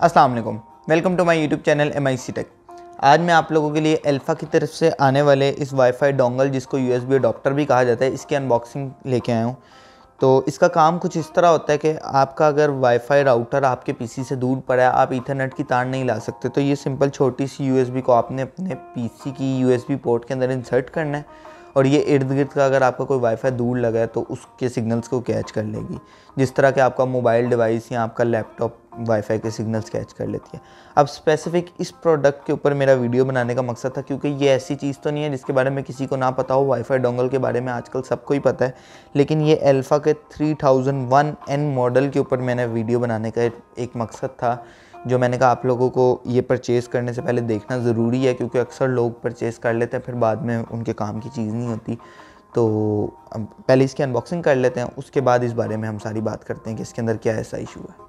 अस्सलाम वालेकुम, welcome to my YouTube channel MIC tech. आज मैं आप लोगों के लिए अल्फ़ा की तरफ से आने वाले इस वाईफाई डोंगल जिसको USB अडॉप्टर भी कहा जाता है, इसकी अनबॉक्सिंग लेके आया हूँ। तो इसका काम कुछ इस तरह होता है कि आपका अगर वाईफाई राउटर आपके पीसी से दूर पड़ा है, आप ईथरनेट की तार नहीं ला सकते, तो ये सिंपल छोटी सी USB को आपने अपने पीसी की USB पोर्ट के अंदर इंसर्ट करना है और ये इर्द गिर्द का अगर आपका कोई वाईफाई दूर लगा है तो उसके सिग्नल्स को कैच कर लेगी, जिस तरह के आपका मोबाइल डिवाइस या आपका लैपटॉप वाईफाई के सिग्नल्स कैच कर लेती है। अब स्पेसिफिक इस प्रोडक्ट के ऊपर मेरा वीडियो बनाने का मकसद था, क्योंकि ये ऐसी चीज़ तो नहीं है जिसके बारे में किसी को ना पता हो। वाईफाई डोंगल के बारे में आजकल सबको ही पता है, लेकिन ये अल्फ़ा के 3001N मॉडल के ऊपर मैंने वीडियो बनाने का एक मकसद था, जो मैंने कहा आप लोगों को ये परचेज़ करने से पहले देखना ज़रूरी है, क्योंकि अक्सर लोग परचेज़ कर लेते हैं फिर बाद में उनके काम की चीज़ नहीं होती। तो पहले इसकी अनबॉक्सिंग कर लेते हैं, उसके बाद इस बारे में हम सारी बात करते हैं कि इसके अंदर क्या ऐसा इशू है।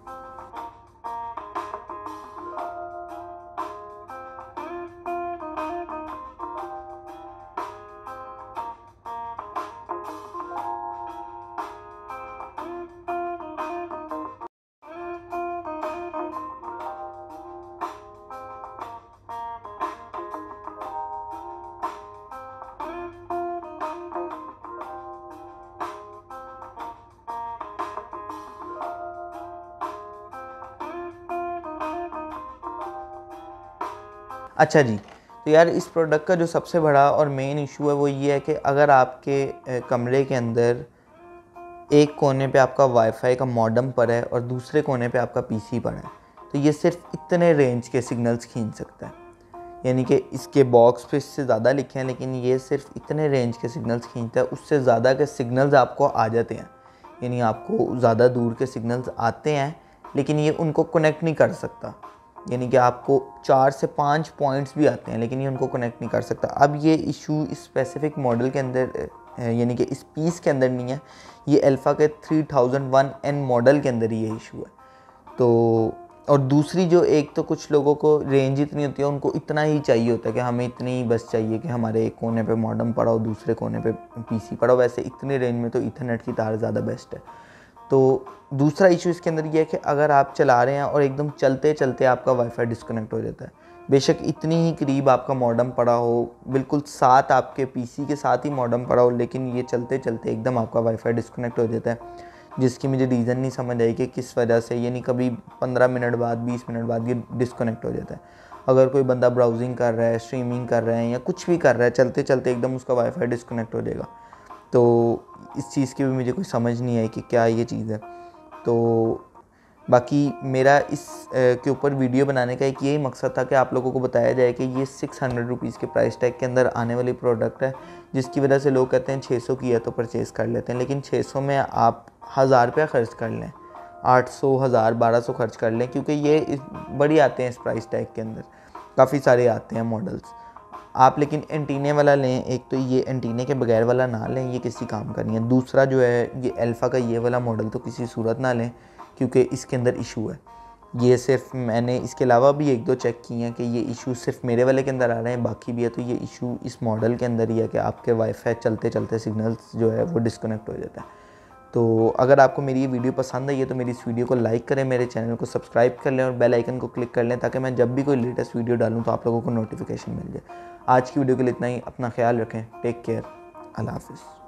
अच्छा जी, तो यार इस प्रोडक्ट का जो सबसे बड़ा और मेन इशू है वो ये है कि अगर आपके कमरे के अंदर एक कोने पे आपका वाईफाई का मॉडेम पड़ा है और दूसरे कोने पे आपका पीसी पड़ा है, तो ये सिर्फ इतने रेंज के सिग्नल्स खींच सकता है। यानी कि इसके बॉक्स पे इससे ज़्यादा लिखे हैं, लेकिन ये सिर्फ इतने रेंज के सिग्नल्स खींचता है, उससे ज़्यादा के सिग्नल्स आपको आ जाते हैं। यानी आपको ज़्यादा दूर के सिग्नल्स आते हैं, लेकिन ये उनको कनेक्ट नहीं कर सकता। यानी कि आपको 4 से 5 पॉइंट्स भी आते हैं, लेकिन ये उनको कनेक्ट नहीं कर सकता। अब ये इशू इस स्पेसिफिक मॉडल के अंदर यानी कि इस पीस के अंदर नहीं है, ये अल्फ़ा के 3001N मॉडल के अंदर ये इशू है। तो और दूसरी जो एक तो कुछ लोगों को रेंज इतनी होती है, उनको इतना ही चाहिए होता है कि हमें इतनी ही बस चाहिए कि हमारे एक कोने पे मॉडेम पड़ा हो, दूसरे कोने पे पीसी पड़ा हो। वैसे इतनी रेंज में तो ईथरनेट की तार ज़्यादा बेस्ट है। तो दूसरा इशू इसके अंदर ये है कि अगर आप चला रहे हैं और एकदम चलते चलते आपका वाईफाई डिस्कनेक्ट हो जाता है, बेशक इतनी ही करीब आपका मॉडेम पड़ा हो, बिल्कुल साथ आपके पीसी के साथ ही मॉडेम पड़ा हो, लेकिन ये चलते चलते एकदम आपका वाईफाई डिस्कनेक्ट हो जाता है, जिसकी मुझे रीज़न नहीं समझ आई कि किस वजह से। यानी कभी 15 मिनट बाद 20 मिनट बाद ये डिस्कनेक्ट हो जाता है। अगर कोई बंदा ब्राउजिंग कर रहा है, स्ट्रीमिंग कर रहे हैं या कुछ भी कर रहा है, चलते चलते एकदम उसका वाईफाई डिस्कनेक्ट हो जाएगा। तो इस चीज़ की भी मुझे कोई समझ नहीं आई कि क्या ये चीज़ है। तो बाकी मेरा इस के ऊपर वीडियो बनाने का एक यही मकसद था कि आप लोगों को बताया जाए कि ये 600 रुपीज़ के प्राइस टैग के अंदर आने वाली प्रोडक्ट है, जिसकी वजह से लोग कहते हैं 600 की है तो परचेज़ कर लेते हैं, लेकिन 600 में आप 1000 रुपया खर्च कर लें, 800, 1000, 1200 खर्च कर लें, क्योंकि ये बड़ी आते हैं इस प्राइस टैग के अंदर, काफ़ी सारे आते हैं मॉडल्स। आप लेकिन एंटीने वाला लें, एक तो ये एंटीने के बगैर वाला ना लें, ये किसी काम का नहीं है। दूसरा जो है ये अल्फ़ा का ये वाला मॉडल तो किसी सूरत ना लें, क्योंकि इसके अंदर इशू है। ये सिर्फ मैंने इसके अलावा भी 1-2 चेक किए हैं कि ये इशू सिर्फ मेरे वाले के अंदर आ रहे हैं, बाकी भी है। तो ये इशू इस मॉडल के अंदर ही है कि आपके वाईफाई चलते चलते सिग्नल्स जो है वो डिस्कनेक्ट हो जाता है। तो अगर आपको मेरी ये वीडियो पसंद आई है तो मेरी इस वीडियो को लाइक करें, मेरे चैनल को सब्सक्राइब कर लें और बेल आइकन को क्लिक कर लें, ताकि मैं जब भी कोई लेटेस्ट वीडियो डालूँ तो आप लोगों को नोटिफिकेशन मिल जाए। आज की वीडियो के लिए इतना ही। अपना ख्याल रखें। Take care. अल्लाह हाफ़िज़।